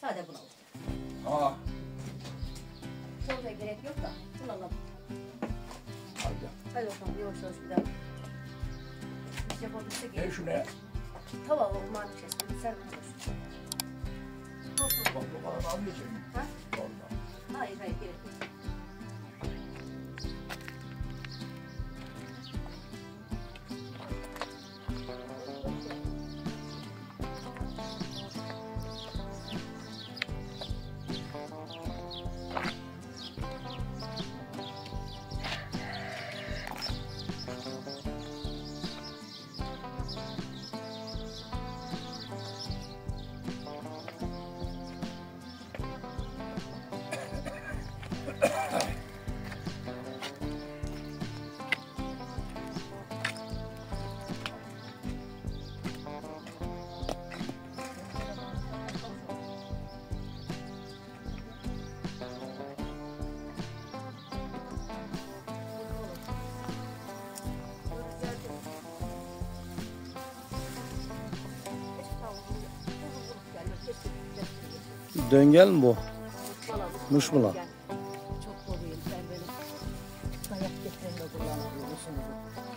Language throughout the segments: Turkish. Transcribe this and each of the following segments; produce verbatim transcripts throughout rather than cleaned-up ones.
Sade bulalım. Ha. Soğuya gerek yok da bulalım. Hadi. Hadi bakalım yavaş yavaş bir daha. Biz yapabilsek Gel şuraya. tava olmanı kestim. Sen konuşsun. Bak bu kadar almayacak mı? Ha? Vallahi. Hayır hayır gerek yok. Döngel mi bu? Valla Muş mu lan? çok doluyum. Ben böyle dayak getirenle kullanıyorum.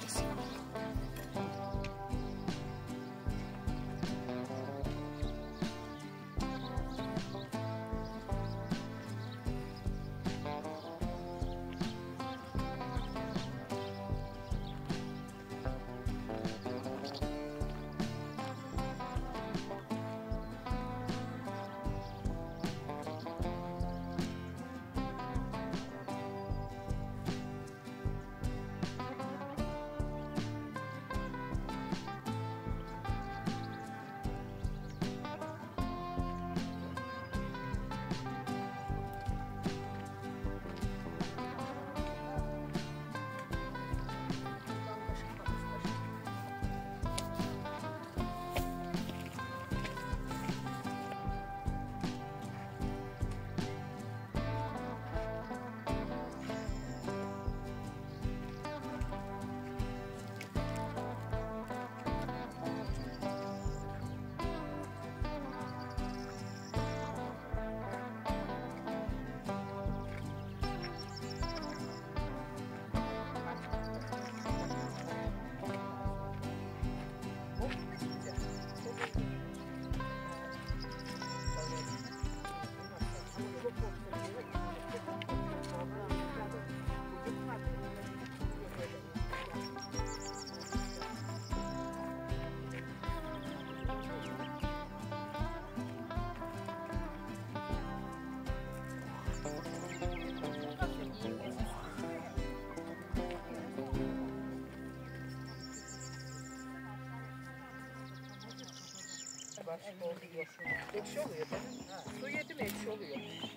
Ekşi oluyor benim. Ha. Su yedim ekşi oluyor.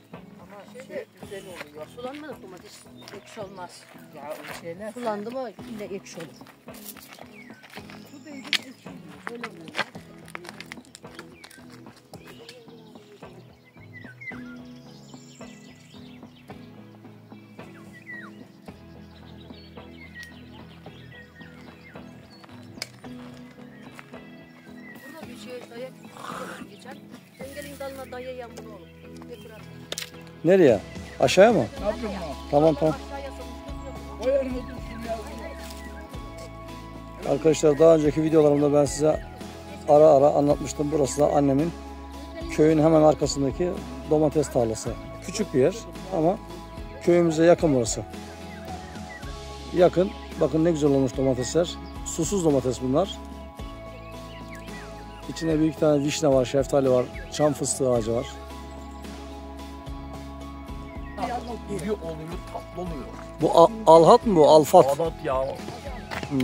Ama şey güzel oluyor. Sulanmadı domates ekşi olmaz. Ya o şeyler. Sulandı mı yine ekşi olur. Su değdi ekşi oluyor. Öyle oluyor. Burada bir şey dayak geçer. Engelin dalına dayayan bunu olur. Getir at. Nereye? Aşağıya mı? Ne yapıyorsun lan? Tamam tamam. Aşağıya salmış. Koyar mı dursun ya? Arkadaşlar daha önceki videolarımda ben size ara ara anlatmıştım. Burası da annemin köyün hemen arkasındaki domates tarlası. Küçük bir yer ama köyümüze yakın burası. Yakın. Bakın ne güzel olmuş domatesler. Susuz domates bunlar. İçine bir iki tane vişne var, şeftali var, çam fıstığı ağacı var. İri oluyor, tatlı oluyor. Bu al- alhat mı bu? Alfat. Adat ya. Hmm.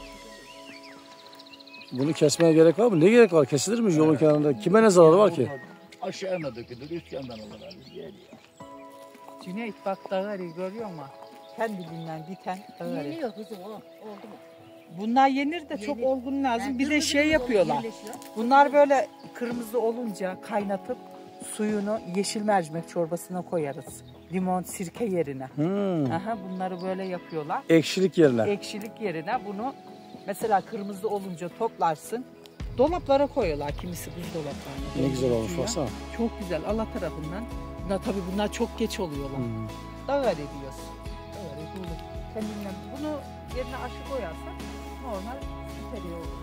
Bunu kesmeye gerek var mı? Ne gerek var? Kesilir mi yolun kenarında? Kime ne zararı var ki? Aşağıya dökülür, üst yandan olur abi. Yer ya. Cüneyt bak dağarı görüyor musun? Kendiliğinden biten dağarı. Yeniyor kızım o. Oldu mu? Bunlar yenir de çok Yenir. olgun lazım. Yani Bir de kırmızı şey bir yapıyorlar. yerleşiyor. Bunlar böyle kırmızı olunca kaynatıp suyunu yeşil mercimek çorbasına koyarız. Limon, sirke yerine. Hmm. Aha, bunları böyle yapıyorlar. Ekşilik yerine. Ekşilik yerine bunu mesela kırmızı olunca toplarsın. Dolaplara koyuyorlar, kimisi buzdolaplarına. Ne güzel olmuş dolduruyor. baksana. Çok güzel, Allah tarafından. Bunlar, tabii bunlar çok geç oluyorlar. Hmm. Dağar ediyorsun. Dağar ediyor. Kendinden bunu yerine aşı koyarsan normal süperiyor olur.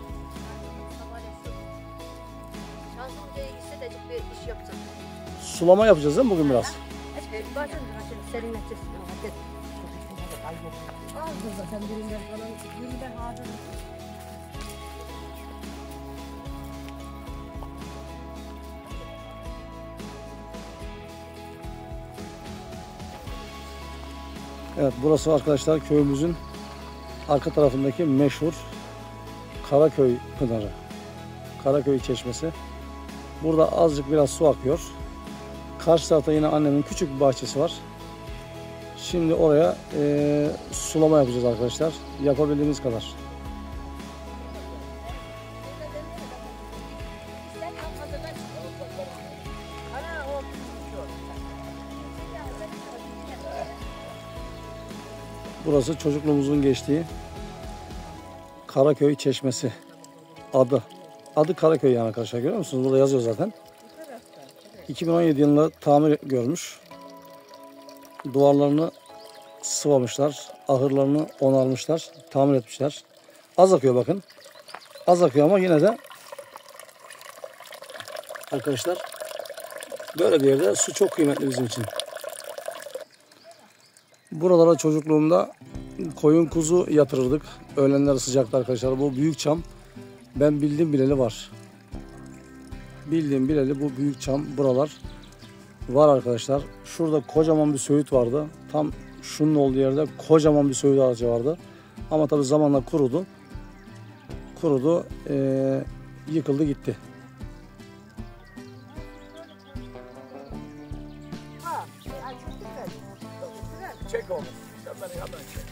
Şansım diye hissedecek bir iş yapacağım. Sulama yapacağız değil mi bugün biraz? Başım serinleteceğiz. Al zaten birinden falan. Birinden hazır. Evet, burası arkadaşlar köyümüzün arka tarafındaki meşhur Karaköy Pınarı. Karaköy Çeşmesi. Burada azıcık biraz su akıyor. Karşı tarafta yine annemin küçük bir bahçesi var. Şimdi oraya e, sulama yapacağız arkadaşlar. Yapabildiğimiz kadar. Burası çocukluğumuzun geçtiği Karaköy Çeşmesi. Adı. Adı Karaköy yani arkadaşlar, görüyor musunuz? Burada yazıyor zaten. iki bin on yedi yılında tamir görmüş. Duvarlarını sıvamışlar. Ahırlarını onarmışlar. Tamir etmişler. Az akıyor bakın. Az akıyor ama yine de arkadaşlar böyle bir yerde su çok kıymetli bizim için. Buralara çocukluğumda koyun kuzu yatırırdık. Öğlenleri sıcakta arkadaşlar. Bu büyük çam. Ben bildiğim bileli var. Bildiğim bileli bu büyük çam buralar var arkadaşlar. Şurada kocaman bir söğüt vardı. Tam şunun olduğu yerde kocaman bir söğüt ağacı vardı. Ama tabi zamanla kurudu. Kurudu. Ee, yıkıldı gitti. Çek oğlum. Sen beni hemen çek.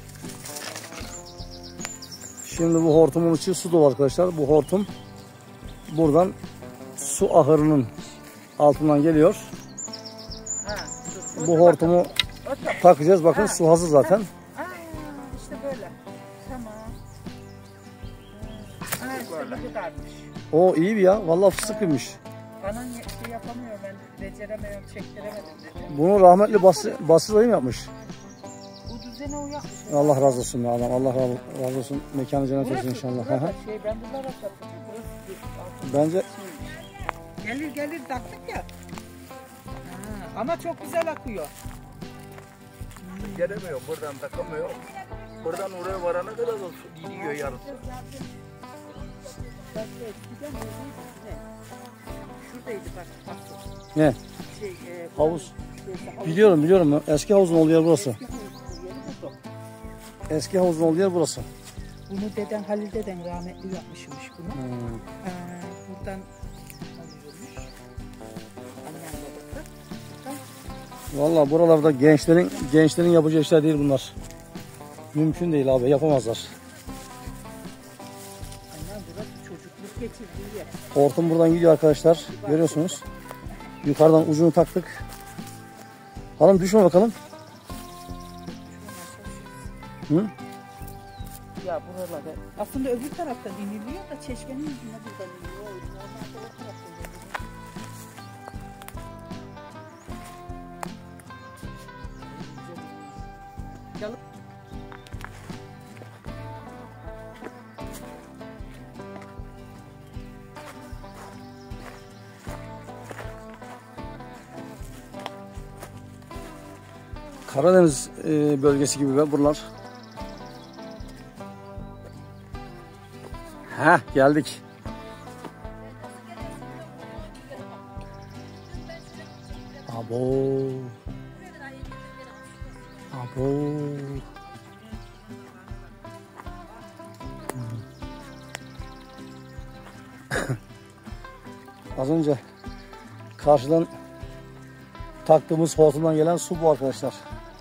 Şimdi bu hortumun içi su dolu arkadaşlar. Bu hortum buradan su ahırının altından geliyor. Ha, dur. Bu hortumu takacağız. Bakın su hazır zaten. Aa, işte böyle. Tamam. Ha, işte bu kadarmış. O iyi bir ya. Vallahi fıstıklıymış. Bana şey yapamıyor, ben beceremiyorum, çektiremedim dedi. Bunu rahmetli Basri, Basri dayım yapmış. Bu düzene uyakmış. Allah razı olsun ya adam. Allah razı olsun. Mekanı cennet olsun inşallah. Burası şey, ben bunlara sattım. Burası Bence gelir gelir taktık ya. Ha, ama çok güzel akıyor. Gelemiyor. Buradan takamıyor. Buradan oraya varana kadar da su gidiyor yarısı. Bak, eskiden ne? Şuradaydı bak. bak. ne? Şey, e, Havuz. şeyde, havuz- Biliyorum biliyorum. Eski havuzun olduğu yer burası. Eski havuzun yeri buldum. Eski havuzun olduğu yer burası. Bunu deden Halil deden rahmetli yapmışmış bunu. Hmm. Ee, buradan alıyormuş. Annem babası. Vallahi buralarda gençlerin gençlerin yapacağı işler değil bunlar. Mümkün değil abi. Yapamazlar. Annem burası çocukluk geçirdiği yer. Hortum buradan gidiyor arkadaşlar. Görüyorsunuz. Yukarıdan ucunu taktık. Hanım düşme bakalım. Hı? Ya buralarda. Aslında öbür taraftan iniliyor da çeşmenin yüzüne buradan iniliyor. Normalde o taraftan iniliyor. Yalıp Karadeniz e, bölgesi gibi be buralar. Heh geldik. Abo. Abo. Az önce karşıdan taktığımız hortumdan gelen su bu arkadaşlar.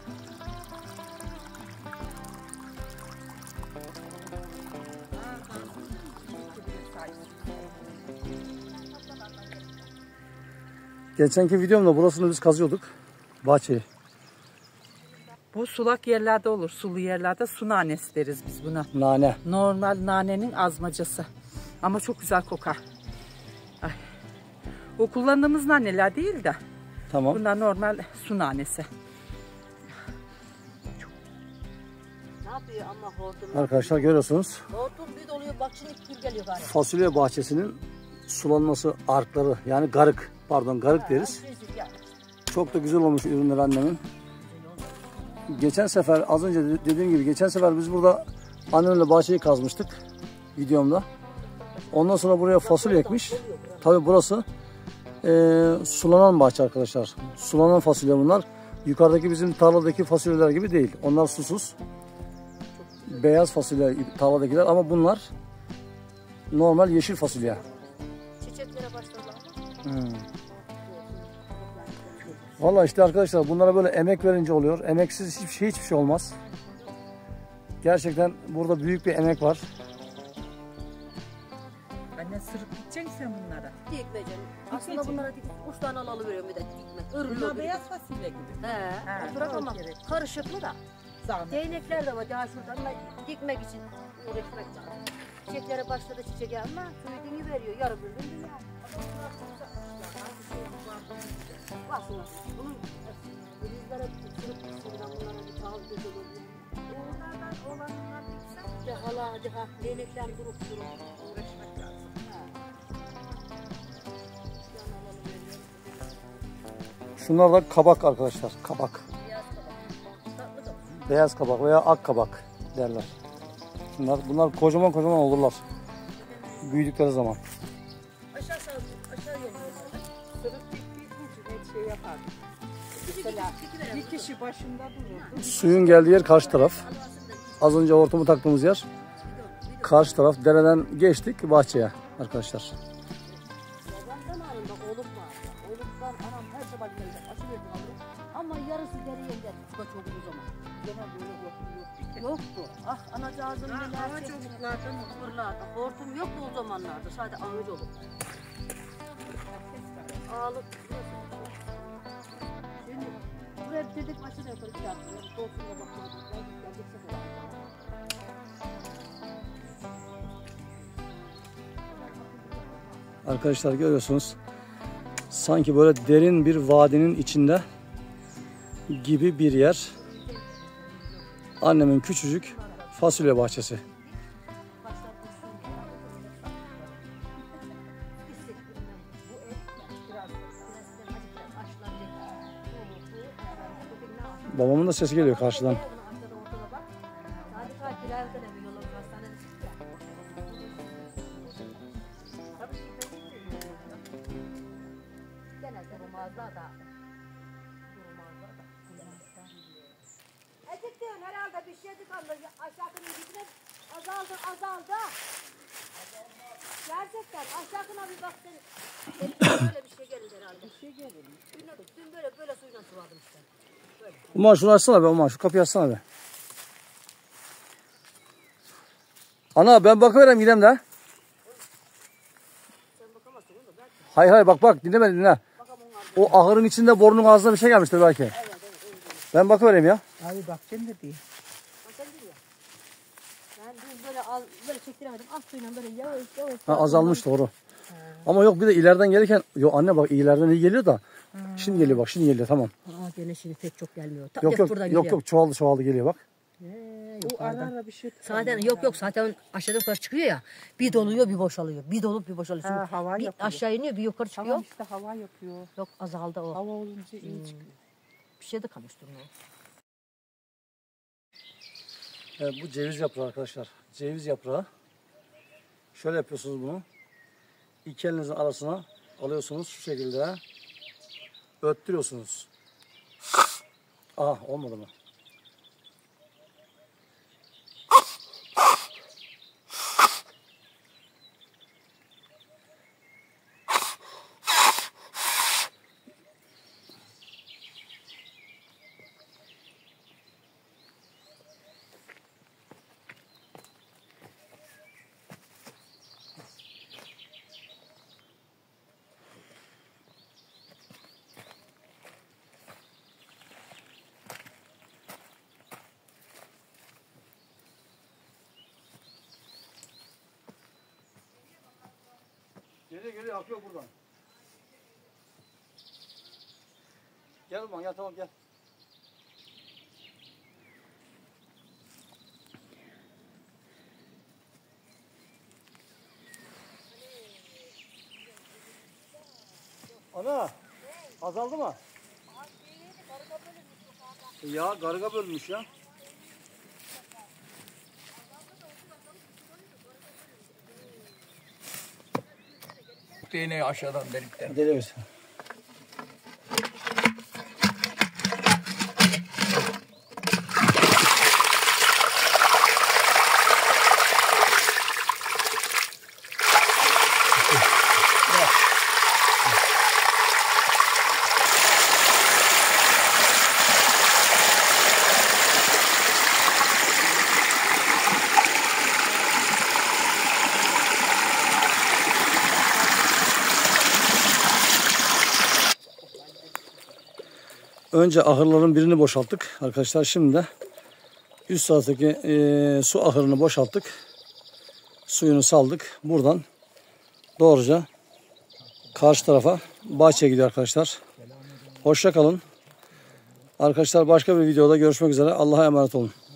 Geçenki videomda burasını biz kazıyorduk. Bahçeyi. bu sulak yerlerde olur. Sulu yerlerde su nanesi deriz biz buna. Nane. Normal nanenin azmacası. Ama çok güzel kokar. Ay. O kullandığımız naneler değil de. Tamam. Bunlar normal su nanesi. Ne yapıyor ama hortum? Arkadaşlar görüyorsunuz. Hortum bir doluyor bak şimdi gül geliyor galiba. Fasulye bahçesinin sulanması arkları yani garık. Pardon garık deriz. Çok da güzel olmuş ürünler annemin. Geçen sefer az önce dediğim gibi geçen sefer biz burada annemle bahçeyi kazmıştık videomda. Ondan sonra buraya fasulye ekmiş. Tabi burası e, sulanan bahçe arkadaşlar. Sulanan fasulye bunlar. Yukarıdaki bizim tarladaki fasulyeler gibi değil. Onlar susuz. Beyaz fasulye tarladakiler ama bunlar normal yeşil fasulye. Çiçeklere başladılar. Hmm. Vallahi işte arkadaşlar bunlara böyle emek verince oluyor. Emeksiz hiçbir şey hiçbir şey olmaz. Gerçekten burada büyük bir emek var. Anne sırıp gideceksin sen bunlara. Dikme canım. Aslında Dikmeyecek. bunlara dik, uç tane alıveriyorum veriyorum bir de dikme. Örülüyor Bunlar gibi. beyaz fasulye gibi. He. Ha, Bırak doğru ama gerek. karışıklı da. Zahmet. Değnekler de var daha şuradan da dikmek için uğraşmak lazım. Çiçeklere başladı çiçek ama suyu dini veriyor. Yarı bir gün dünya. Basın. Bunun denizlere sürüp sürüden bunlara bir tahıl göz olur. Onlardan olanlar gitsen de hala hadi ha değnekler durup durup uğraşmak lazım. Ha. Şu an alalım veriyorum. Şunlar da kabak arkadaşlar. Kabak. Beyaz kabak. Tatlı kabak. Beyaz kabak veya ak kabak derler. Bunlar, bunlar kocaman kocaman olurlar. Büyüdükleri zaman. Aşağı sağ aşağı yolluyorlar. Sırıp gittiği için hep şey yapardı. Mesela bir kişi başında dururdu. Suyun geldiği yer karşı taraf. Az önce hortumu taktığımız yer karşı taraf. Dereden geçtik bahçeye arkadaşlar. Babam zamanında oluk vardı. Oluktan anam her sabah gelecek. Açıverdim alırım. Ama yarısı geri yenge. Bu da çok uzun zaman. Gene böyle yoktu yoktu. Yoktu. Ah anacığızın Ha, neler ağaç çekti. oluklardan olur. Fırlarda. Hortum yoktu o zamanlarda. Sadece ağaç oluk. Ağalık. Şimdi buraya bitirdik başına yukarı bir yaptı. Dolsun'a bakmadık. Geldik gelecekse de. Arkadaşlar görüyorsunuz. Sanki böyle derin bir vadinin içinde gibi bir yer. Annemin küçücük fasulye bahçesi. Babamın da sesi geliyor karşıdan. Eciktin herhalde bir şey tıkandı. Aşağının gitine azaldı azaldı. Gerçekten aşağına bir bak senin. Senin böyle bir şey gelir herhalde. Bir şey gelir. Dün, dün böyle böyle suyla sıvadım işte. Böyle. Umar şunu açsana be Umar. Şu kapıyı açsana be. Ana ben bakıverem gidem de. Sen bakamazsın onu da belki. Hayır hayır bak bak dinleme dinle. O ahırın içinde borunun ağzına bir şey gelmiştir belki. Evet evet evet. Ben bakıvereyim ya. Abi bak sen de değil. Bak sen biliyor. Ben dün böyle al, böyle çektiremedim. Az suyla böyle yavaş yavaş. Ha, azalmış doğru. Ama yok bir de ileriden gelirken yok anne bak ileriden iyi geliyor da. Şimdi geliyor bak şimdi geliyor tamam. Aa gene şimdi pek çok gelmiyor. Ta, Yok yok buradan yok geliyor. yok çoğaldı çoğaldı geliyor bak. He, Bu ara yukarıdan. ara bir şey. Zaten yok yok zaten aşağıdan yukarı çıkıyor ya. Bir doluyor bir boşalıyor. Bir dolup bir boşalıyor. Ha, Şimdi hava bir yapıyor. aşağı iniyor bir yukarı çıkıyor. Tamam işte hava yapıyor. Yok azaldı o. Hava olunca iyi çıkıyor. Bir şey de karıştırmıyor. Evet, bu ceviz yaprağı arkadaşlar. Ceviz yaprağı. Şöyle yapıyorsunuz bunu. İki elinizin arasına alıyorsunuz şu şekilde. Öttürüyorsunuz. Aha olmadı mı? geliyor geliyor akıyor buradan. Gel ulan gel tamam gel. Ana azaldı mı? Ya garga bölmüş ya. İğneyi aşağıdan delikten. Deliyoruz. Önce ahırların birini boşalttık arkadaşlar. Şimdi de üst taraftaki e, su ahırını boşalttık. Suyunu saldık. Buradan doğruca karşı tarafa bahçeye gidiyor arkadaşlar. Hoşça kalın. Arkadaşlar başka bir videoda görüşmek üzere. Allah'a emanet olun.